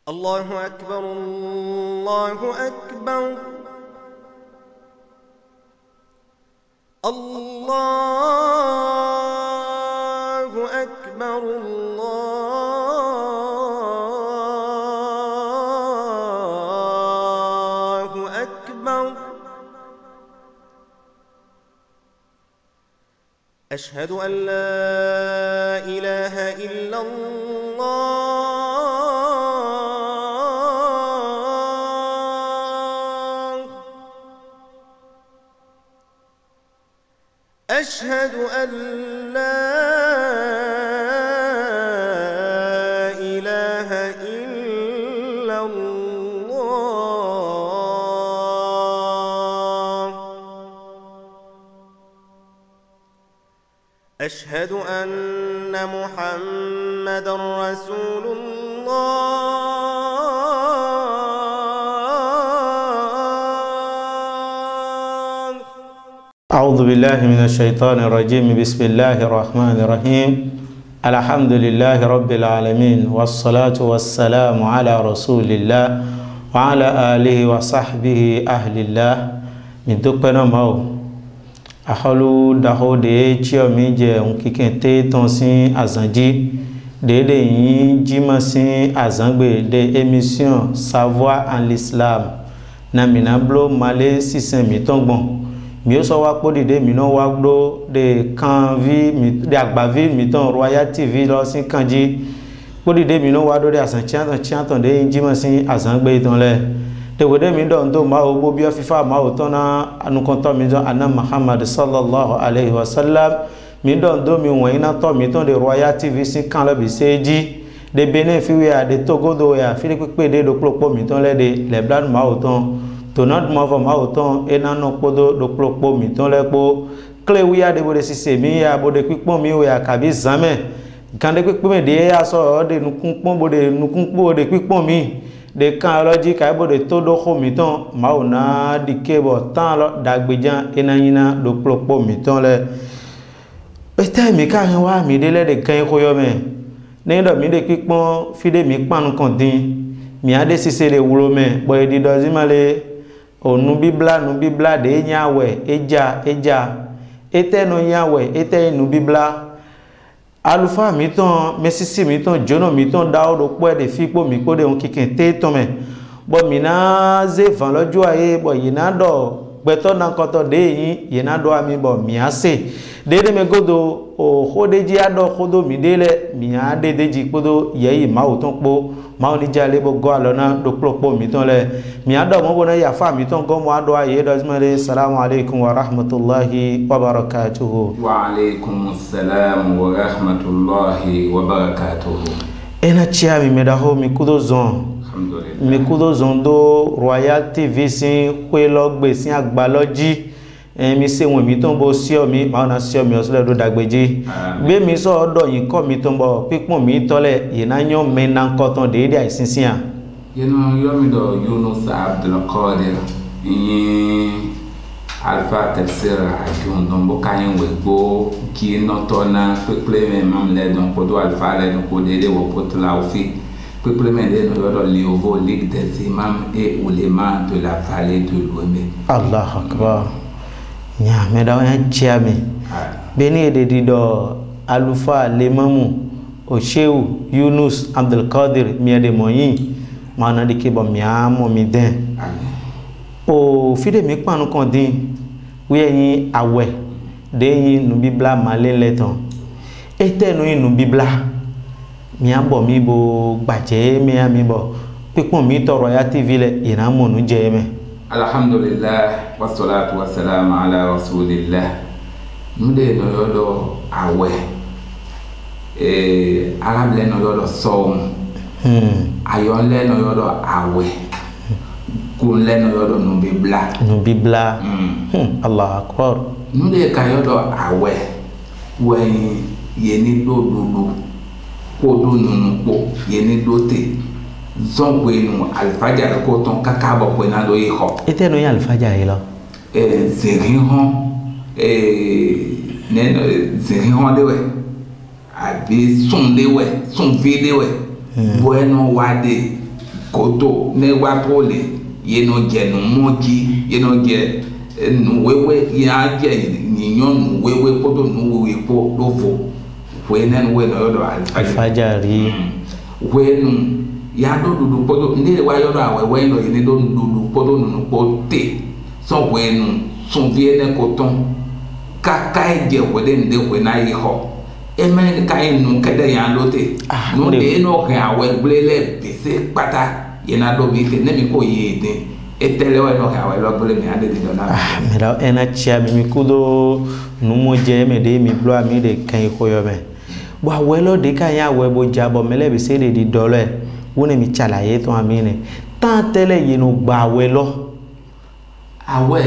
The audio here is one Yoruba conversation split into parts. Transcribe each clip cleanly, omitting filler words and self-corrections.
الله أكبر الله أكبر الله أكبر الله أكبر أشهد أن لا إله إلا الله أشهد أن لا إله إلا الله أشهد أن محمدًا رسول الله أعوذ بالله من الشيطان الرجيم بسم الله الرحمن الرحيم الحمد لله رب العالمين والصلاة والسلام على رسول الله وعلى آله وصحبه أهل الله من دقنا ماو أحلو دهو دي تيو ميجي ونكيكين تي تنسين أزنجي دي جيما سين أزنجي دي émission Savoir en l'Islam namina blo malé sisen mi tongbon mi so wa po dide mi no wa do de kan vi mi de agbavi mi ton Royal TV lo sin kanji po dide mi no wa do de asan chianton de jima sin asan gbe ton le de wode mi do ndo ma o bo bi fifa ma o ton na anu kon to mi do anna Muhammad sallallahu alaihi wasallam mi do ndo mi won ina to mi ton de Royal TV sin kan lo bi seji de Benin fi we de Togo do ya fi pe de do plopo mi ton le de le blan ma o ton tonad mavo ma oton enano podo do plopo mi ton lepo kle wiya de bode sise mi ya bode pipon mi ya kabi zame kande pipon me de ya so de nukun bode nukun bode pipon mi de kan loji kai bode todo kho mi ton ma ona dikebo tan lo dagbejan enayina do plopo mi ton le pete mi ka yan wa mi de le de kan ko yo me ne do mi de pipon fide mi panu kan din mi ade sise le wuro me boy di dozimale onu bibla nu bibla de nyawe eja ete no nyawe ete nu bibla alufa mi ton mesisi mi ton jono mi ton da odo po de fipo mi ko de on kikin te ton me bo mi na ze van lojo aye bo yina do gbeto na koto de yin yina do ami bo mi ase de me godo o khodeji ado khodo mi dele mi ade deji podo yeyi ma o ton po ma oni jale bo go alona do plopo mi ton le mi ado mo bona ya fa mi ton go mo ado aye do zmale assalamu alaikum wa rahmatullahi wa barakatuh wa alaikum assalam wa rahmatullahi wa barakatuh ena chia mi medaho mi kudo zon mi kudo zon do Royal TV sin kwe logbe sin agbaloji mi se won mi ton bo si o mi ma na si o mi o sele do dagbeji gbe mi so odo yin ko mi ton bo pipon mi tole yina yan me na nko ton de de aisinsin a yeno yo mi do Yunus Abdul Qadir yin alfa tafsir akun don bo kayin we gbo ki no to na peple me mam le don ko do alfa le don ko de wo potla o fi peple me de no yo li ovo ligue des imams et oulémas de la vallée de l'Ouémé. Allah akbar nya me da yan chiami beni de dido alufa lemamu o Shehu Yunus Abdul Qadir mi de moyin mana de ke bo mi amo mi den o fide mi panu kan din wi yin awe de yin nu bibla male leton etenu yin nu bibla mi abo mi bo gbaje mi ami bo pipon mi to Royal TV le ina mo nu je me alhamdulillah wassalatu wassalamu ala rasulillah nude no yodo awe arab le no yodo som ayon le no yodo awe kun le no yodo no bibla Allah akbar nude ka yodo awe wen yeni dododo ko do nunu ko yeni dote zongo inu alfajar ko ton kakabo ko na do yi ho ete no ya alfajar yi lo zerihon neno zerihon dewe abi sun lewe sun vi lewe bueno wade koto ne wa pole yeno je no moji yeno je nu wewe ya je ni nyon wewe koto nu wewe po dovo wenen we no do alfajari wenu ya do dudu koto ni wa yo do awe we no ni do dudu koto nu pote so wenu son viene koton kaka je wede nde we na yi ho emen kai nu kede ya lote nu de no ke awe glele bise pata yena do bi te ne mi ko ye te etele wa no ke awe lo glele mi ade de do na me da ena chia mi kudo nu mo je me de mi blo mi de kan ko yo me bo awe lo de kan ya we bo jabo mele bi se de di dole woni mi chalaye to ami ne tan tele yinu gba awe lo awe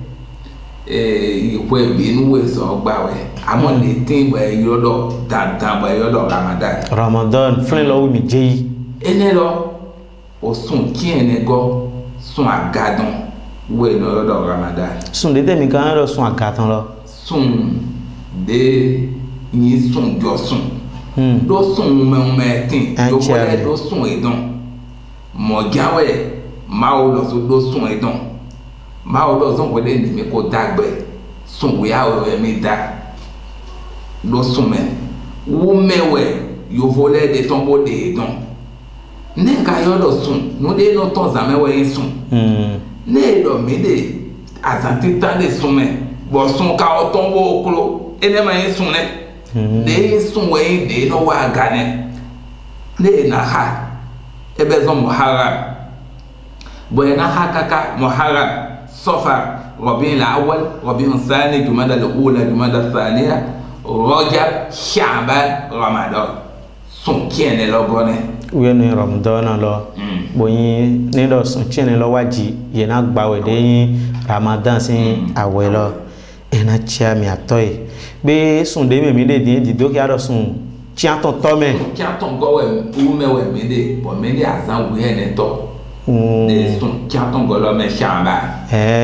ikwe binu we so gbawe amon le tin we yodo dandan we yodo Ramadan flen lo mi jeyi ene lo o sun ki ene go sun agadon we no yodo Ramadan sun de mi kan lo sun agadon lo sun de ni sun jo sun do sun me tin do wole do sun edon mo jawe ma o lo so do sun edon ma o lo zon wele ni mi ko dagbe sun we a o mi da lo sun me wo mewe yo vole de tombo de don ne ka yo lo sun no de no ton za mewe yin sun ne lo mi de azanti tan de sun me bo sun ka o tombo oklo ene ma yin sun ne de yin sun we de no wa gane ne na ha ebe zon muharram bo na ha kaka muharram صفر ربيع الأول ربيع الثاني جمادى الأولى جمادى الثانية رجب شعبان رمضان سون كيني لو بوني وين رمضان لو بوني نيدو سون كيني لو واجي ينا غباوي دي رمضان سين awelo ena chia mi atoy be sun de mi de di do ki ado sun chia ton to me chia ton go we u me we mi de bo mi de azan we ene to de sun chia ton go lo me shamba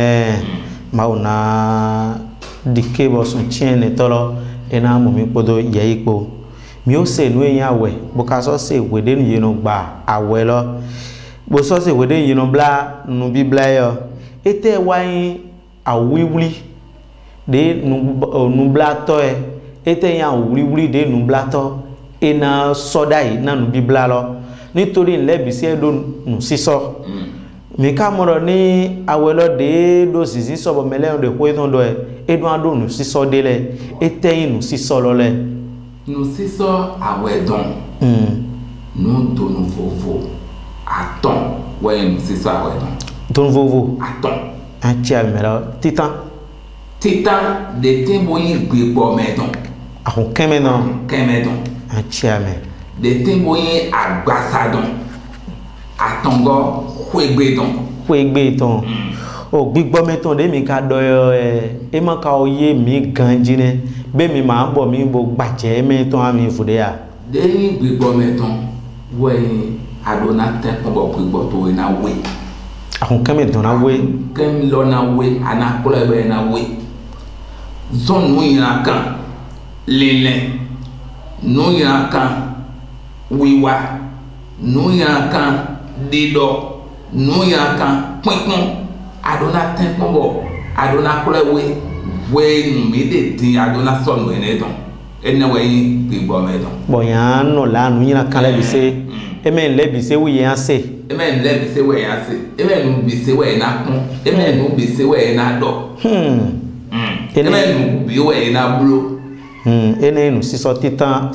mauna dike bo sun chene tolo ena mo mi podo ye ipo mi o se nu eyan awe bo ka so se wede nu yenu gba awe lo bo so se wede yenu bla nu bibla yo ete wayin awiwli de nu bla to ete yan awiwli de nu bla to ena soda yi na nu bibla lo nítorí nlebi se do nu siso mi ka moro ni awelo de do sisi so bo mele de ko ton do edu ado nu siso de le eteyin nu siso lo le nu siso awedon nu do nu fofo aton we nu siso awedon don vovo aton anti almero titan de tembo yin gbepo medon ahun kemedon anti ame de tembo yin agbasadon atongo kwegbe ton o gbigbo meton de mi ka do e mo ka oye mi ganji ne be mi ma bo mi bo gbaje meton ami fude ya de yin gbigbo meton we adona te ko bo gbigbo to na we ahun kan meton na we kem lo na we ana kula be na we zon nu yin kan lele nu yin kan wiwa nu yin kan dido nu ya kan pinpin adona tenpon bo adona kulewe we nu mi de tin adona sonu ene don ene we yin gbigbo me don bo yan no la nu yin kan le bi se emen le bi se wi yan se emen le bi se we yan se emen nu bi se we na kun emen nu bi se we na do emen nu bi we na blo ene nu siso titan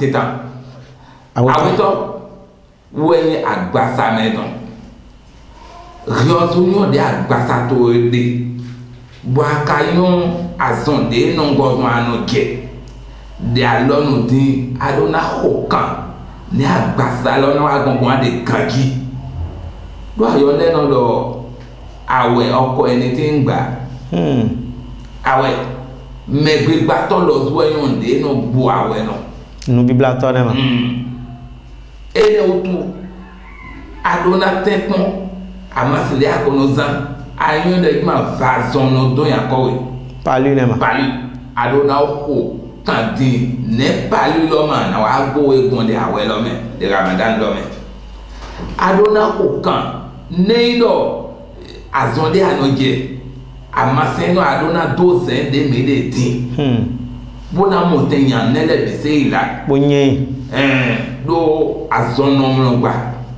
awito we agbasa me don Riosunyo de agbasa to de Bwakayon azon de non godon anoje de alonu din adona hokan ni agbasa lona wa gongon de kanji do ayo le no do awe oko eni tin gba awe megbe gba to lo zo eyan de no gbo awe no nu bibla to na ma ene otu adona tekon amasile akonozan ayon de ma vazon no do yan kowe pali ne ma pali adona ho kan din ne pali lo ma na wa gbo egun de awe lo me de Ramadan lo me adona ko kan neido azonde anoje amaseno adona 12 de mede tin bona montagne nele bise ila bonye do azonom no gba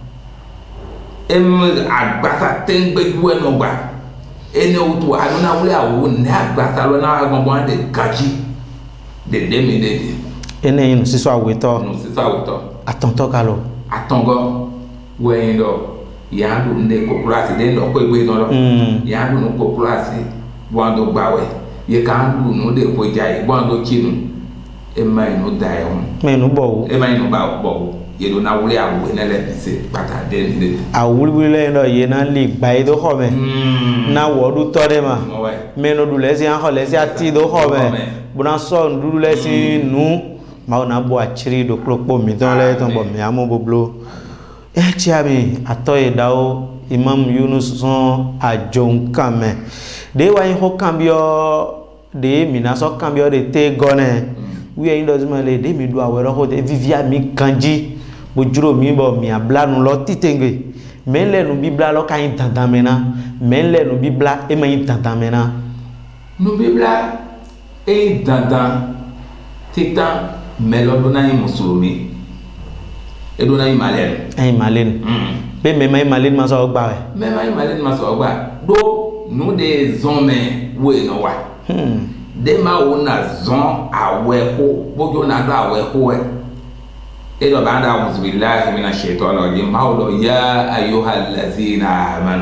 agbasa tengbe duwe no gba ene utu adona wule awu ne agbasa lo na gbongbon de gaji de mede tin ene yin siso aweto atonto kalo atongo wendo yandu ne kokulasi de no ko egbe no lo yandu no kokulasi wando gbawe ye kan du no de ko jai wando kinu e mai no dai on menu bo e mai no ba bo ye do na wuri awu ne le bise pata de de awuri le no ye na li gba e do ho me na wo du to de ma menu du le si an ho le si ati do ho me bona so du le si nu ma na bo achiri do klopo mi don le ton bo mi amu boblo chiami atoye dao Imam Yunus son ajon kame de wa ho cambio de minaso cambio de te gone wi en do zimale de mi do awero ho de vivia mi kanji bojuro mi bo mi ablanu lo titenge menle nu bibla lo kan tantan mena menle nu bibla e ma tantan mena nu bibla e tantan titan melodona ni musulmi edona imalen ay malen be me may malen ma so gba we me may malen ma so gba do nu de zome we no wa de ma wona zon awe ko bojo na do awe ko e edo banda a'udhu billahi minash shaitani rajim maulo ya ayyuhallazina amanu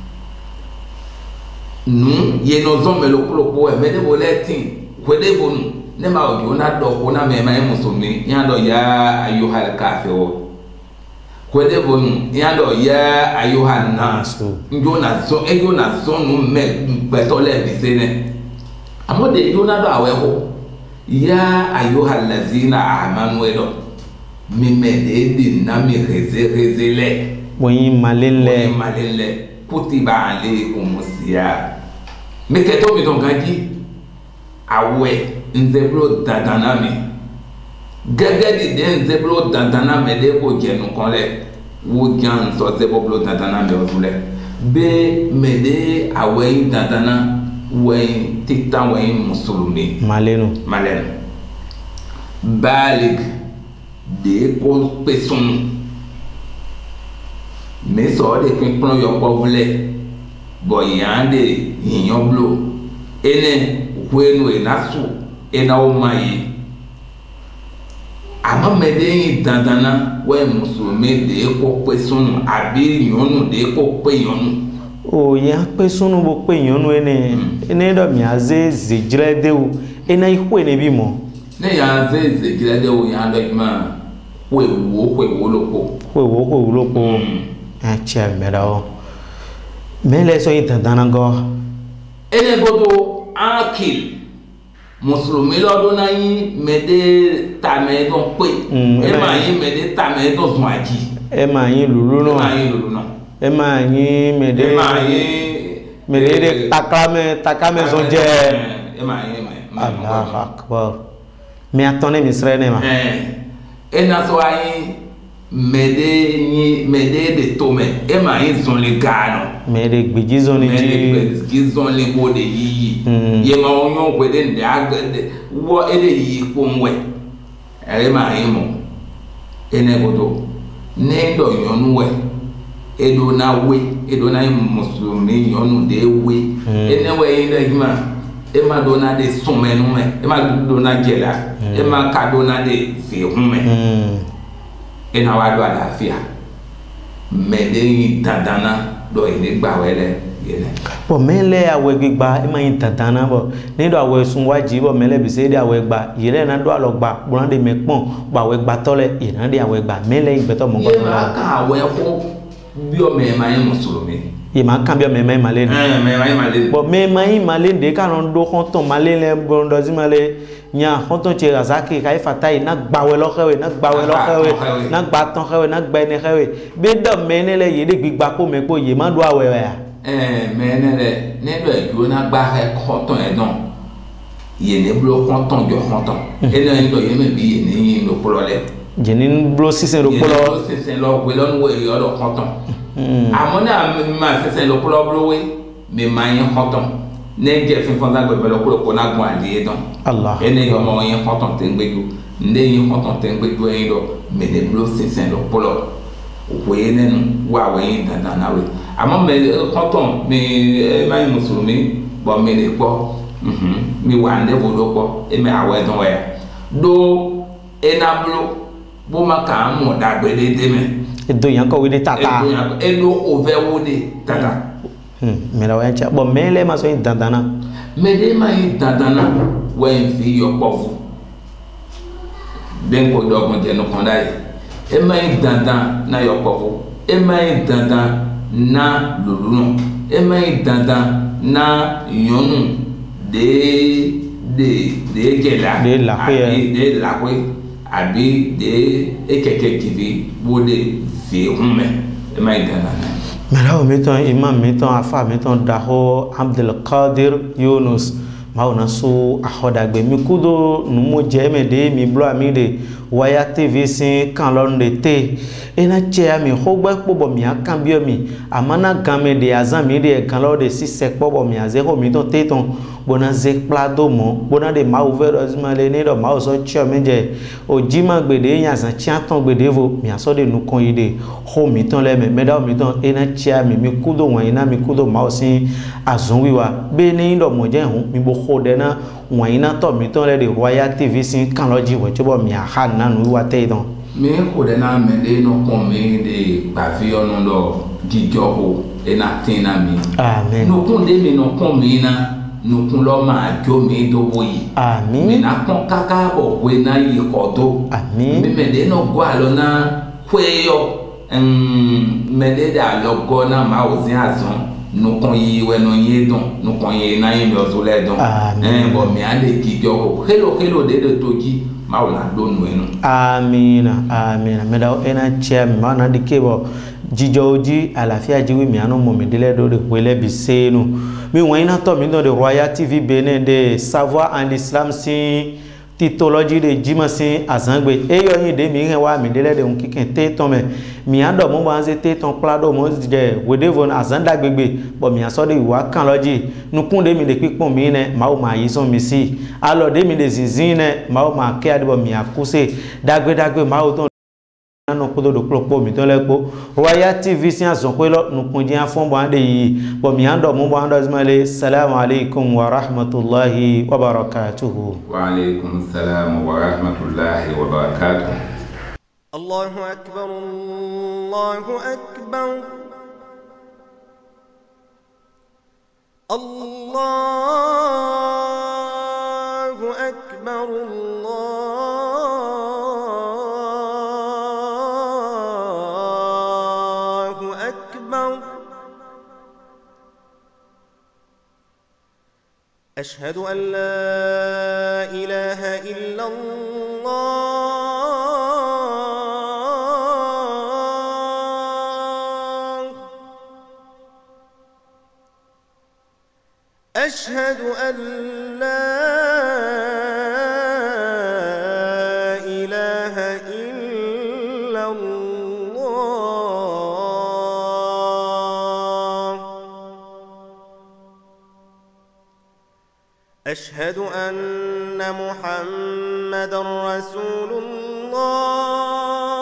nu ye no zon me lo ko e me de boletin kwede bonu ne ma ojo na do ko na me may musulmi ya do ya ayyuhal kafirun kwede bonu ya do ya ayyuhan nas njo na so nu me betole bi se ne amode jo na do awe ho ya ayyuhal lazina amanu edo mi me de na mi rezele boyin malele kutiba alaykumus siyam me keto mi don ganji awe nzebro dadana mi gẹ́gẹ́ de nzebro dadana me de ko jenu kon le wo jan so zebro dadana me odule be me de awe dadana we titan we musulmi malenu balig de ko peson me so de pin plan yo ko vle boyande yiyan blo ene kwenu enasu ena o mai ama mede dandana we musulmi de ko pe sunu abi yonu de ko pe yonu o ya pe sunu bo pe yonu ene do mi aze zejire de o ena ihu ene bi mo ne ya aze zejire de o ya do ma we wo lopo a cha mera o mele so dandana go ene godo akil musulmi lọ́dún náà yín mẹ́dẹ́ tàmẹ́dọ́ pé ẹ máa yín mẹ́dẹ́ tàmẹ́dọ́ sùn àjí ẹ máa yín lùlú náà ẹ máa yín mẹ́dẹ́ de takame sọ jẹ́ ẹ máa yín Allahu Akbar mi atọ́nẹ́ mi sẹ́rẹ́ ní ma ẹ náà sọ ayín mẹ́dẹ́ de tó mẹ́ ẹ máa yín sùn lè gàánà mẹ́dẹ́ gbèjì zọ́n ní jí zọ́n lè bó de yíyí ye ma onyo kwede nde agade wo ede yi konwe ere ma himo ene godo ne do yonu we edo na muslimi yonu de we ene we inde gima e ma do na de sumenu me e ma do na jela e ma ka do na de fi hume ena wa do àlàáfíà me de tadana do ene gba wele bo mele awe gbigba e ma yin tantana bo ni do awe sun waji bo mele bi se de awe gba yele na do alogba buran de mepon bo awe gba tole iran de awe gba mele igbe to mo go na ka awe ko bi o me ma yin musulumi ye ma kan bi o me ma male bo me ma yin male de ka ron do kon ton male le bondo zi male nya kon ton che razaki kai fatai na gbawe lo xewe na gba ton xewe na gba ne xewe be do menele ye de gbigba ko me ko ye ma do awe ya menele ne do ejo na gba he konton edon ye ne blo konton jo konton ene ndo ye me bi ye ne yin lo polole jenin blo sisen lo polo blo sisen lo we lon we yo lo konton amona ma sisen lo polo blo we me ma yin konton ne je fin fon da gbe lo polo ko na gun ali don Allah ene yo mo yin konton te ngbeju nde yin konton te ngbeju yin do me de blo sisen lo polo we nenu wa we yin dandan na we àmọ́ me konton me ma yin musulmi bo me le po mi wà ndé bodo po e me awe don ya do enablo bo maka mo dagbe de me edo yan ko we de tata edo ove wo de tata me la wa cha bo mele ma so dandana me de ma dandana we fi yo pofu den ko do mo je no kon dai e ma dandan na yo pofu e ma dandan na lulu e ma dandan na yonu de gela de la kwe abi de ekeke kivi bo de fi hume e ma idana mera o meton imam meton afa meton daho Abdul Qadir Yunus mauna so ahodagbe mi kudo numo jeme de mi blo ami de waya tv sin kan lorun de te ena che ami hogbe pobo mi akan bi omi amana game de azan mi de kan lo de sise pobo mi aze ho mi ton te ton bona ze plado mo bona de ma over azmale ni do ma so che meje ojima gbede yan san chi aton gbede vo mi aso de nu kon ide ho mi ton le me da mi ton ena che ami mi kudo won ina mi kudo ma o sin azun wiwa be ni do mo je hun mi bo ho de na won ina to mi ton le de waya tv sin kan lo ji wo chobo mi aha nanu wiwa te don mi ko de na me de no kon mi de pa fi onu do jijo ho ena tin na mi amen no kon de mi no kon mi na nukun lo ma jo mi do boyi àmín mi na kon kaka bo we na yi ko do àmín mi me de no go alo na kweyo me de da lo go na ma o zin azun nukun yi we no yin dun nukun yi na yin lo so le dun bo mi ade ki jo ko hello de toji ma o na do nu enu amina amina me da ena che ma na dikebo jijoji àlàáfíà jiwi mi anu mo mi dele do de wele bi senu mi wọ́n iná tọ́ mi náà de Royal TV Benin de Savoir en Islam sí titology de jima sí azangbe eyo yin de mi ren wa mi dele de un kikin te ton me mi ando mo ba nse te ton plado mo de wedevon azanda gbegbe bo mi aso de wa kan loji nukun de mi de pipon mi ne ma o ma yi son mi si alo de mi de zinzin ne ma o ma ke adibo mi akuse dagbe ma o ton no kodo do klopo mi ton lepo Royal TV si azon pe lo nukun ji afon bo ande yi bo mi ando mo bo ando azmale assalamu alaikum wa rahmatullahi wa barakatuh wa alaikum assalam wa rahmatullahi wa barakatuh Allahu akbar Allahu akbar Allahu akbar أشهد أن لا إله إلا الله أشهد أن لا إله إلا الله أشهد أن محمدًا رسول الله